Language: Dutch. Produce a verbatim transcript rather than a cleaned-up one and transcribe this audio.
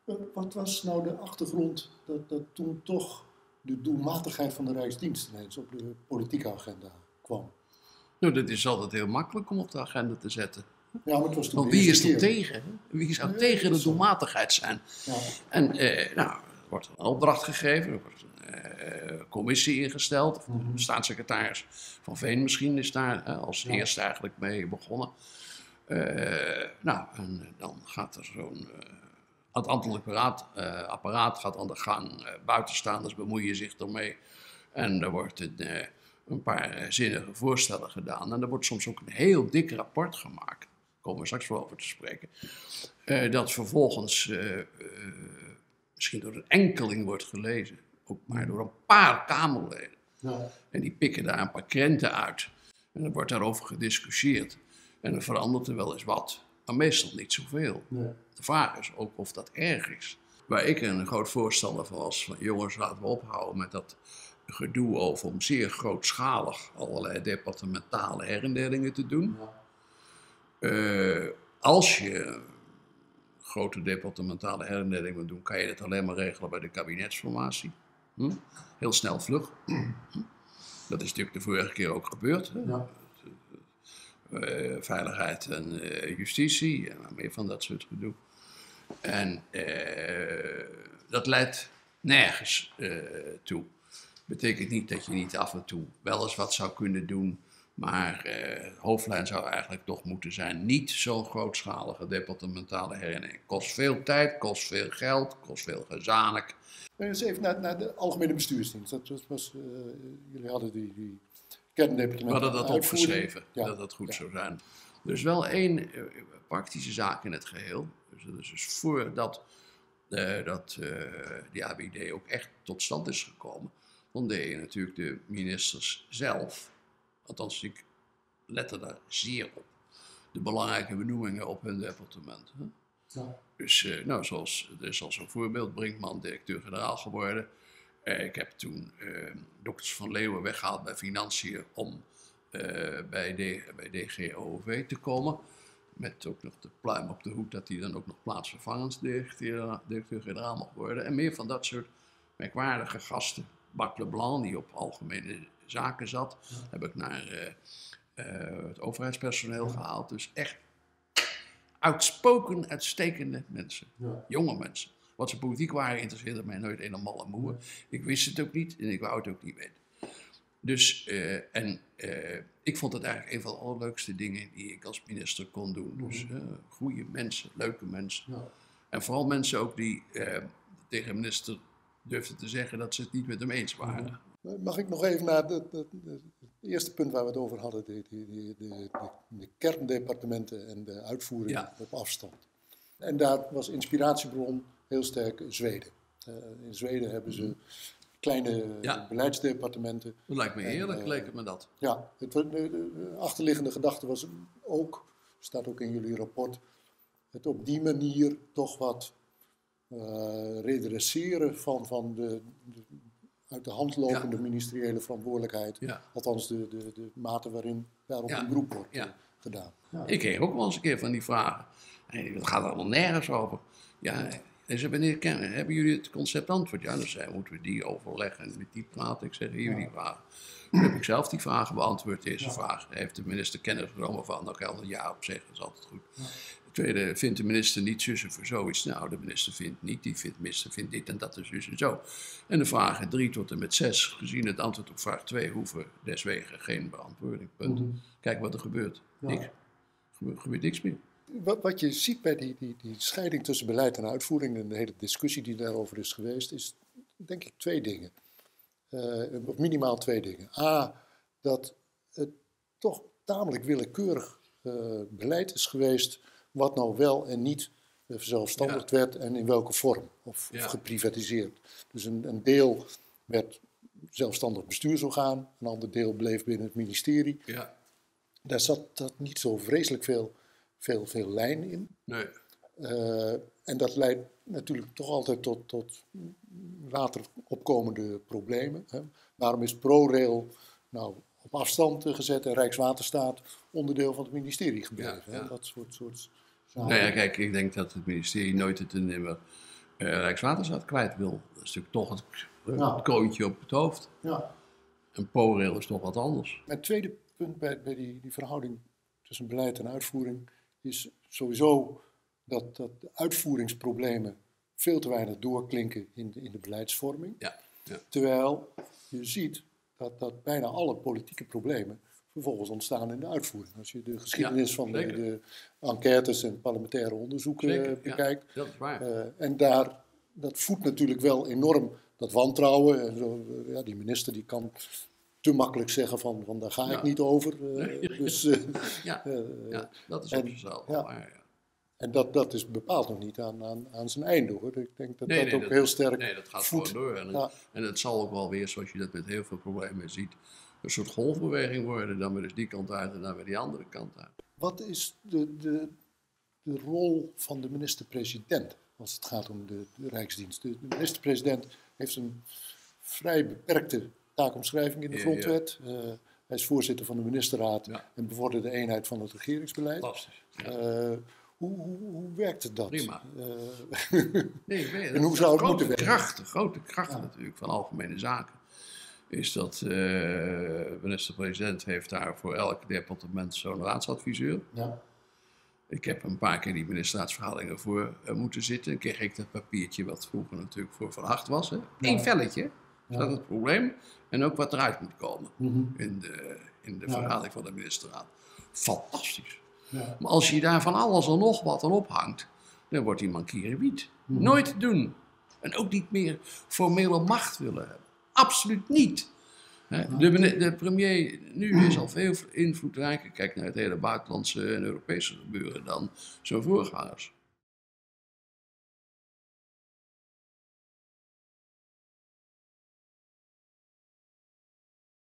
Wat was nou de achtergrond dat, dat toen toch de doelmatigheid van de Rijksdienst ineens op de politieke agenda kwam? Nou, dat is altijd heel makkelijk om op de agenda te zetten. Ja, maar het was toen Want de wie is eerste er keer. tegen? Wie zou Nee, tegen dat de is zo. doelmatigheid zijn? Ja. En eh, nou, er wordt een opdracht gegeven, er wordt een eh, commissie ingesteld. Of Mhm. de staatssecretaris Van Veen misschien is daar eh, als Ja. eerste eigenlijk mee begonnen. Eh, nou, en dan gaat er zo'n eh, het ambtelijk apparaat, eh, apparaat gaat aan de gang. Eh, buitenstaanders bemoeien zich ermee. En er wordt een, eh, een paar eh, zinnige voorstellen gedaan. En er wordt soms ook een heel dik rapport gemaakt. Daar komen we straks wel over te spreken. Eh, dat vervolgens eh, eh, misschien door een enkeling wordt gelezen. Ook maar door een paar Kamerleden. Ja. En die pikken daar een paar krenten uit. En dan wordt daarover gediscussieerd. En dan verandert er wel eens wat. Maar meestal niet zoveel. Nee. De vraag is ook of dat erg is. Waar ik een groot voorstander van was, van jongens, laten we ophouden met dat gedoe over om zeer grootschalig allerlei departementale herindelingen te doen. Ja. Uh, als je grote departementale herindeling moet doen, kan je dat alleen maar regelen bij de kabinetsformatie. Hm? Heel snel vlug. Dat is natuurlijk de vorige keer ook gebeurd. Ja. Uh, veiligheid en uh, justitie en meer van dat soort gedoe. En uh, dat leidt nergens uh, toe. Betekent niet dat je niet af en toe wel eens wat zou kunnen doen, maar uh, de hoofdlijn zou eigenlijk toch moeten zijn niet zo'n grootschalige departementale herinnering. Kost veel tijd, kost veel geld, kost veel gezanik. Dus even naar, naar de algemene bestuursdienst. Dat was, was, uh, jullie hadden die, die kerndepartementen. We hadden dat opgeschreven, ja. dat dat goed ja. zou zijn. Dus wel één uh, praktische zaak in het geheel. Dus, dus, dus voordat uh, dat, uh, die A B D ook echt tot stand is gekomen, dan deden natuurlijk de ministers zelf, althans ik lette daar zeer op, de belangrijke benoemingen op hun departement. Hè? Ja. Dus, uh, nou, zoals, er is als een voorbeeld Brinkman directeur-generaal geworden. Uh, ik heb toen uh, dokters van Leeuwen weggehaald bij Financiën om uh, bij, D, bij D G O V te komen. Met ook nog de pluim op de hoed dat hij dan ook nog plaatsvervangend directeur-generaal mag worden. En meer van dat soort merkwaardige gasten. Bart Leblanc, die op algemene zaken zat, ja. heb ik naar uh, uh, het overheidspersoneel ja. gehaald. Dus echt uitspoken, uitstekende mensen. Ja. Jonge mensen. Wat ze politiek waren, interesseerde mij nooit een malle moer. Ja. Ik wist het ook niet en ik wou het ook niet weten. Dus, uh, en uh, ik vond het eigenlijk een van de allerleukste dingen die ik als minister kon doen. Dus uh, goede mensen, leuke mensen. Ja. En vooral mensen ook die uh, tegen minister durfden te zeggen dat ze het niet met hem eens waren. Mag ik nog even naar het, het, het eerste punt waar we het over hadden, de, de, de, de, de kerndepartementen en de uitvoering ja. op afstand. En daar was inspiratiebron heel sterk Zweden. Uh, in Zweden hebben ze kleine ja. beleidsdepartementen. Dat lijkt me heerlijk, en, uh, leek het me dat. Ja, het, de, de achterliggende gedachte was ook, staat ook in jullie rapport, het op die manier toch wat uh, redresseren van, van de, de uit de hand lopende ja. ministeriële verantwoordelijkheid. Ja. Althans de, de, de mate waarin daarop ja. een beroep wordt ja. gedaan. Ja. Ik kreeg ook wel eens een keer van die vragen. Hey, dat gaat allemaal nergens over. Ja, en ze wanneer kennen, hebben jullie het concept antwoord? Ja, dan zei, moeten we die overleggen en met die praten. Ik zeg, hier ja. die vragen. Toen heb ik zelf die vragen beantwoord. Deze ja. vraag heeft de minister kennis genomen van. Dan kan er ja op zeggen, dat is altijd goed. Ja. Tweede, vindt de minister niet zussen voor zoiets? Nou, de minister vindt niet, die vindt, minister vindt dit en dat en zus en zo. En de vragen drie tot en met zes, gezien het antwoord op vraag twee, hoeven deswege geen beantwoording. Punt. Mm-hmm. Kijk wat er gebeurt. Ja. Niks. Er gebeurt, gebeurt niks meer. Wat, wat je ziet bij die, die, die scheiding tussen beleid en uitvoering en de hele discussie die daarover is geweest, is denk ik twee dingen. Uh, of minimaal twee dingen. A, dat het toch tamelijk willekeurig uh, beleid is geweest wat nou wel en niet verzelfstandigd ja. werd en in welke vorm, of, ja. of geprivatiseerd. Dus een, een deel werd zelfstandig bestuursorgaan, een ander deel bleef binnen het ministerie. Ja. Daar zat dat niet zo vreselijk veel, veel, veel lijn in. Nee. Uh, en dat leidt natuurlijk toch altijd tot, tot later opkomende problemen. Hè. Waarom is ProRail nou op afstand gezet en Rijkswaterstaat onderdeel van het ministerie gebleven? Ja, ja. Dat soort, soort Nou ja, kijk, ik denk dat het ministerie nooit het te nemen uh, Rijkswaterstaat kwijt wil. Dat is natuurlijk toch het, Ja. het kroontje op het hoofd. Ja. En ProRail is toch wat anders. Mijn tweede punt bij, bij die, die verhouding tussen beleid en uitvoering is sowieso dat, dat de uitvoeringsproblemen veel te weinig doorklinken in de, in de beleidsvorming. Ja. Ja. Terwijl je ziet dat, dat bijna alle politieke problemen vervolgens ontstaan in de uitvoering. Als je de geschiedenis Ja, van de, zeker. de enquêtes en parlementaire onderzoeken Zeker, uh, bekijkt. Ja, dat is waar. Uh, en daar, dat voedt natuurlijk wel enorm dat wantrouwen. En zo, uh, ja, die minister die kan te makkelijk zeggen van, van daar ga Ja. ik niet over. Uh, Nee. dus, uh, Ja. uh, Ja, dat is en- op zichzelf ja. wel waar. Ja. En dat, dat is bepaald nog niet aan, aan, aan zijn einde hoor. Ik denk dat Nee, dat nee, ook heel sterk Nee, dat gaat voedt. gewoon door. En, Ja. en het zal ook wel weer, zoals je dat met heel veel problemen ziet, een soort golfbeweging worden. Dan weer eens die kant uit en dan weer die andere kant uit. Wat is de, de, de rol van de minister-president als het gaat om de, de Rijksdienst? De, de minister-president heeft een vrij beperkte taakomschrijving in de Ja, grondwet. Uh, hij is voorzitter van de ministerraad Ja. en bevordert de eenheid van het regeringsbeleid. Fantastisch. Ja. Uh, hoe, hoe, hoe werkt het dat? Prima. Uh, Nee, ik weet En hoe zou het grote moeten werken? kracht, de grote kracht Ja. natuurlijk van algemene zaken is dat uh, de minister-president heeft daar voor elk departement zo'n raadsadviseur. ja. Ik heb een paar keer die ministerraadsvergaderingen voor uh, moeten zitten. Dan kreeg ik dat papiertje wat vroeger natuurlijk voor van acht was. Hè. Eén velletje, Ja. dat het probleem en ook wat eruit moet komen Mhm. in de, in de Ja. vergadering van de ministerraad. Fantastisch. Ja. Maar als je daar van alles en nog wat aan ophangt, dan wordt die mankierenwiet. Mhm. Nooit te doen. En ook niet meer formele macht willen hebben. Absoluut niet. Hè, De, mene- de premier nu is al veel invloedrijker. Kijk naar het hele buitenlandse en Europese gebeuren dan zijn voorgangers.